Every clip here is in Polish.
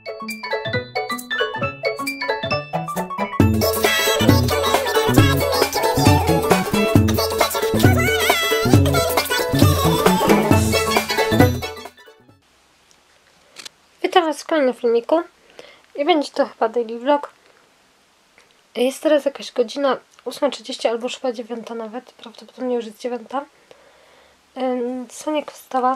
Witam Was w kolejnym filmiku i będzie to chyba daily vlog. Jest teraz jakaś godzina 8:30 albo już chyba 9 nawet, prawdopodobnie już jest 9. Soniek wstała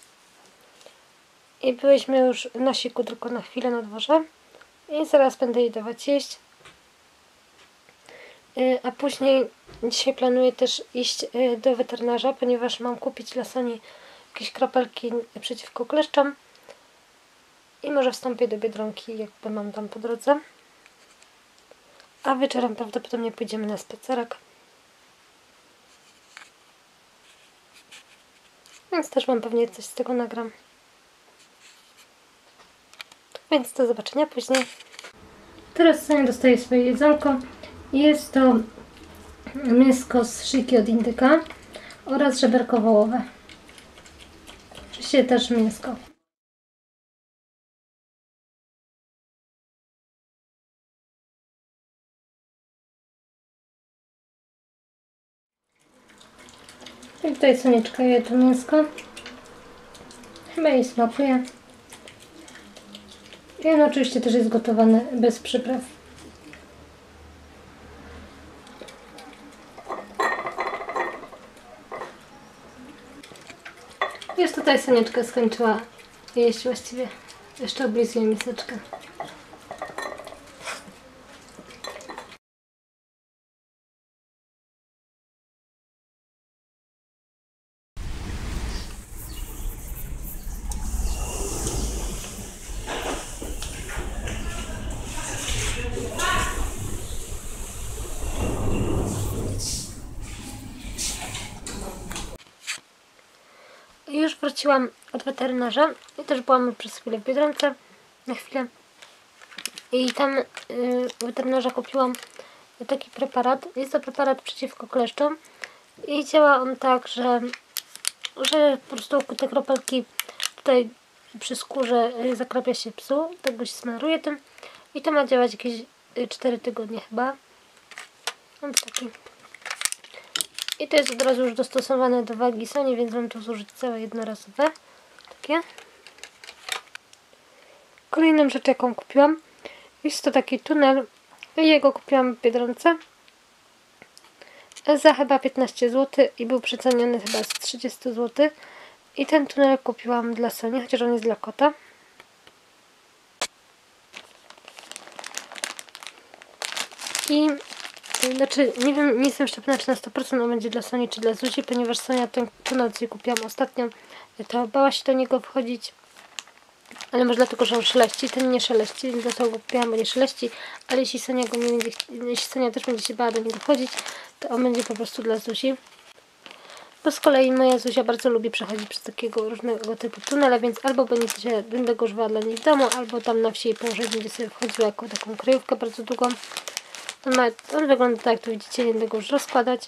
i byliśmy już na siku tylko na chwilę na dworze i zaraz będę jej dawać jeść. A później dzisiaj planuję też iść do weterynarza, ponieważ mam kupić dla Soni jakieś kropelki przeciwko kleszczom. I może wstąpię do Biedronki, jakby mam tam po drodze. A wieczorem prawdopodobnie pójdziemy na spacerek. Więc też wam pewnie coś z tego nagram. Więc do zobaczenia później. Teraz Sonia dostaje swoje jedzonko. Jest to mięsko z szyjki od indyka oraz żeberko wołowe. Oczywiście też mięsko. I tutaj Sonieczka je to mięsko. Chyba jej smakuje. I ono oczywiście też jest gotowane bez przypraw. Już tutaj Sonieczka skończyła jeść właściwie. Jeszcze oblizuję miseczkę. Już wróciłam od weterynarza i też byłam przez chwilę w Biedronce, na chwilę. I tam u weterynarza kupiłam taki preparat. Jest to preparat przeciwko kleszczom i działa on tak, że po prostu te kropelki tutaj przy skórze zakrapia się psu, tak go się smaruje tym i to ma działać jakieś 4 tygodnie chyba. Mam taki. I to jest od razu już dostosowane do wagi Soni, więc mam tu zużyć całe jednorazowe. Takie. Kolejną rzecz, jaką kupiłam, jest to taki tunel. Jego kupiłam w Biedronce za chyba 15 zł i był przeceniony chyba z 30 zł. I ten tunel kupiłam dla Soni, chociaż on jest dla kota. I znaczy, nie wiem, nie jestem szczepiona, czy na 100% on będzie dla Soni, czy dla Zuzi, ponieważ Sonia ten tunel, co kupiłam ostatnio, to bała się do niego wchodzić. Ale może dlatego, że on szeleści, ten nie szeleści, więc dlatego go kupiłam, bo nie szeleści. Ale jeśli Sonia go nie będzie, jeśli Sonia też będzie się bała do niego wchodzić, to on będzie po prostu dla Zuzi. Bo z kolei moja Zuzia bardzo lubi przechodzić przez takiego różnego typu tunele, więc albo będę go używała dla niej w domu, albo tam na wsi jej położę, będzie sobie wchodziła jako taką kryjówkę bardzo długą. On wygląda tak, jak tu widzicie, nie będę go już rozkładać.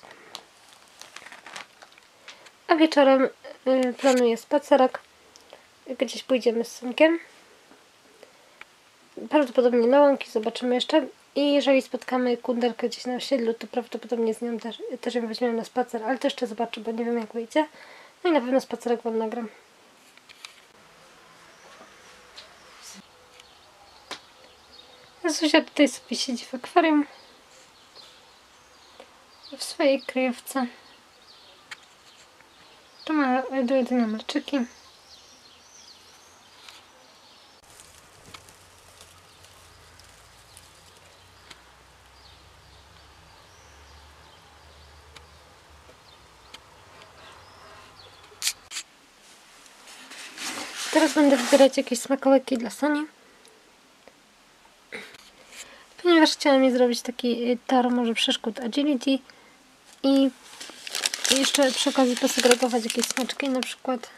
A wieczorem planuję spacerek. Gdzieś pójdziemy z Sonkiem. Prawdopodobnie na łąki, zobaczymy jeszcze. I jeżeli spotkamy kundelkę gdzieś na osiedlu, to prawdopodobnie z nią też ją weźmiemy na spacer, ale to jeszcze zobaczę, bo nie wiem, jak wyjdzie. No i na pewno spacerek wam nagram. Zuzia tutaj sobie siedzi w akwarium. W swojej kryjówce. Tu ma do jedzenia malczyki. Teraz będę wybierać jakieś smakołyki dla Soni. Ponieważ chciałam jej zrobić taki tar może przeszkód agility i jeszcze przy okazji posegregować jakieś smaczki, na przykład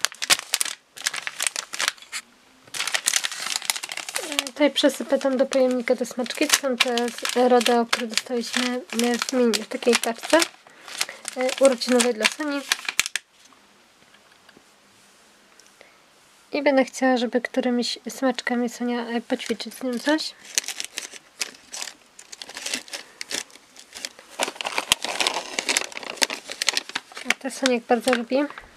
tutaj przesypę tam do pojemnika te smaczki. To są te Rodeo, które dostaliśmy w takiej paczce urodzinowej dla Soni. I będę chciała, żeby którymiś smaczkami Sonia poćwiczyć z nim coś. To Soniek bardzo lubi.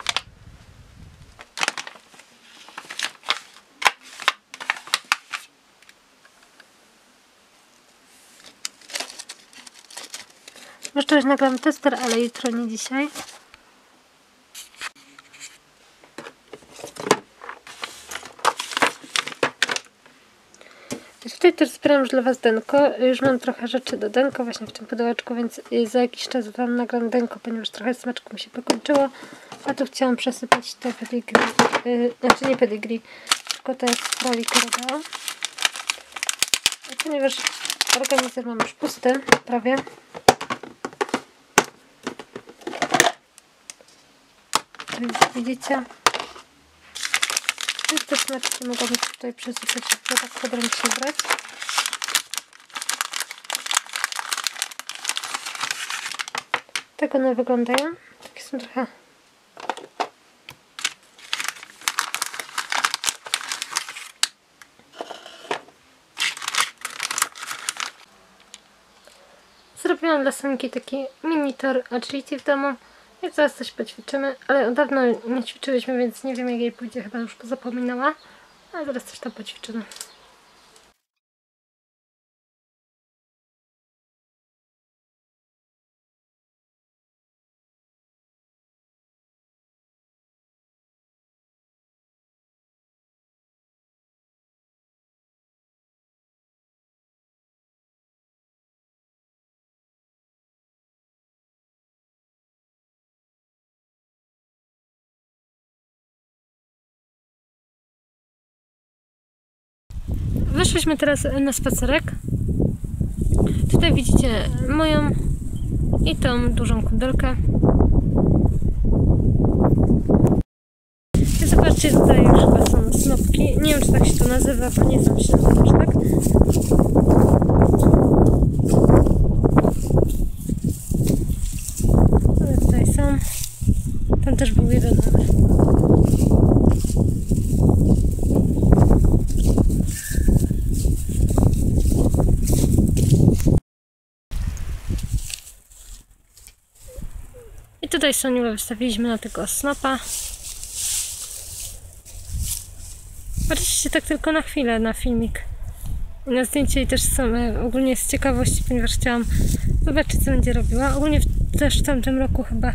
Może też nagram tester, ale jutro, nie dzisiaj. Tutaj też zbieram już dla Was denko. Już mam trochę rzeczy do denko właśnie w tym pudełeczku, więc za jakiś czas Wam nagram denko, ponieważ trochę smaczków mi się pokończyło. A tu chciałam przesypać te pedigree, znaczy nie pedigree, tylko te z Froli Corridor. Ponieważ organizer mam już pusty, prawie. Więc widzicie. Więc te smaczki mogą być tutaj przesypać, bo tak podręcznie brać. Tak one wyglądają. Takie są trochę... Zrobiłam dla Sonki taki mini tor agility w domu. I zaraz coś poćwiczymy, ale od dawna nie ćwiczyłyśmy, więc nie wiem jak jej pójdzie, chyba już pozapominała. Ale zaraz coś tam poćwiczymy. Wyszliśmy teraz na spacerek. Tutaj widzicie moją i tą dużą kundelkę. I zobaczcie, tutaj już chyba są snopki. Nie wiem, czy tak się to nazywa, bo nie znam się na tym, czy tak. Ale tutaj są. Tam też był jeden, ale... I tutaj Soniulę wystawiliśmy na tego snopa. Oczywiście tak tylko na chwilę, na filmik. I na zdjęcie i też są ogólnie z ciekawości, ponieważ chciałam zobaczyć, co będzie robiła. Ogólnie też w tamtym roku chyba.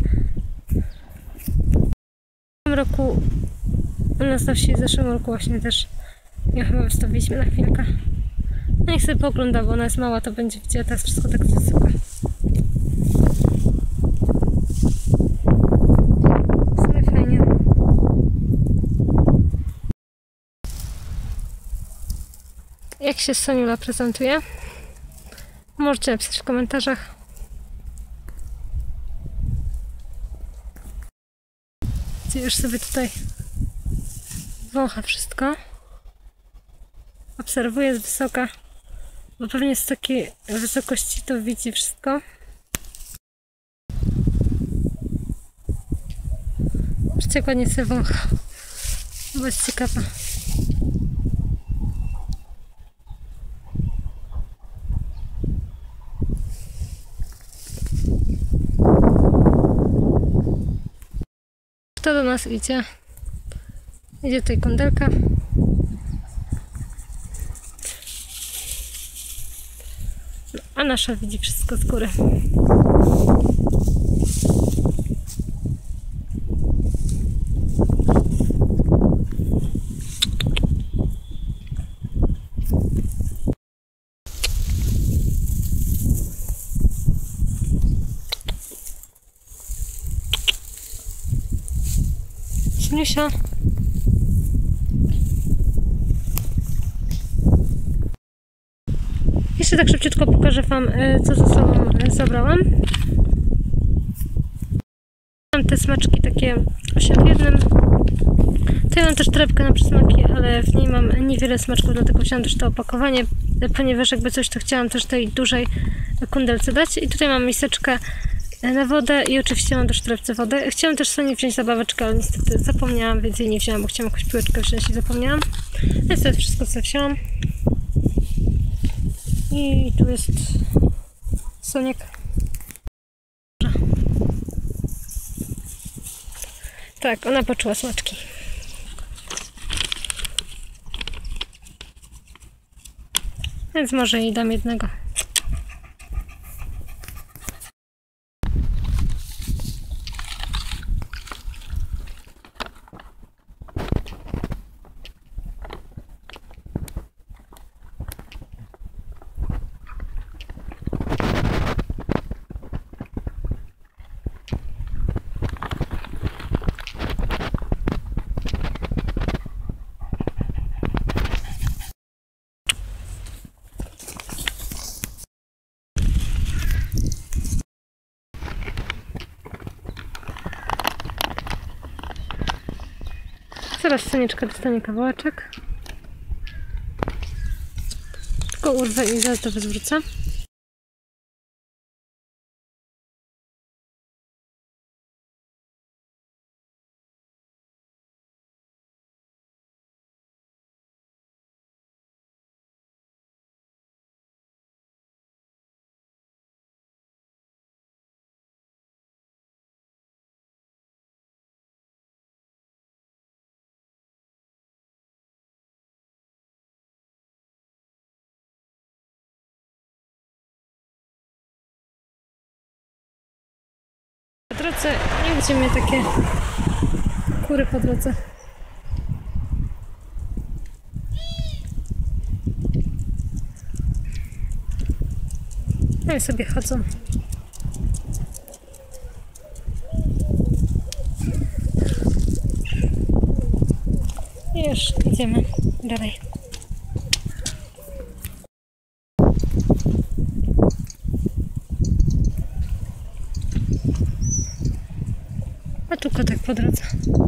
W tym roku, na wsi w zeszłym roku właśnie też ją chyba wystawiliśmy na chwilkę. No i sobie poogląda, bo ona jest mała, to będzie widziała teraz wszystko tak wysoka. Jak się Soniula prezentuje? Możecie napisać w komentarzach. Już sobie tutaj wącha wszystko. Obserwuje z wysoka, bo pewnie z takiej wysokości to widzi wszystko. Zobaczcie, jak ładnie sobie wącha, bo jest ciekawa. Kto do nas idzie? Idzie tutaj kundelka. No, a nasza widzi wszystko z góry. Śmiusia. Jeszcze tak szybciutko pokażę Wam, co ze sobą zabrałam. Mam te smaczki takie 8 w 1. Tutaj mam też torebkę na przysmaki, ale w niej mam niewiele smaczków, dlatego wziąłam też to opakowanie, ponieważ jakby coś to chciałam też tej dużej kundelce dać. I tutaj mam miseczkę na wodę i oczywiście mam do sztrewce wodę. Chciałam też sobie wziąć zabaweczkę, ale niestety zapomniałam, więc jej nie wzięłam, bo chciałam jakąś piłeczkę wziąć i zapomniałam. Więc to wszystko co wziąłam. I tu jest Soniek. Tak, ona poczuła smaczki. Więc może jej dam jednego. Zaraz Sonieczka dostanie kawałeczek. Tylko urwę i zaraz to zwrócę. Po drodze nie widzimy takie kury po drodze. No i sobie chodzą. I już idziemy dalej. A tu kotek po drodze.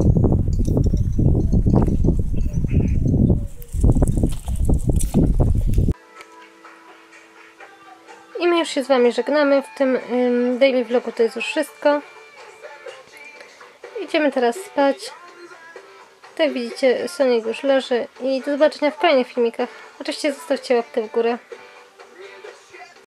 I my już się z Wami żegnamy. W tym daily vlogu to jest już wszystko. Idziemy teraz spać. Tak widzicie, Soniek już leży. I do zobaczenia w kolejnych filmikach. Oczywiście zostawcie łapkę w górę.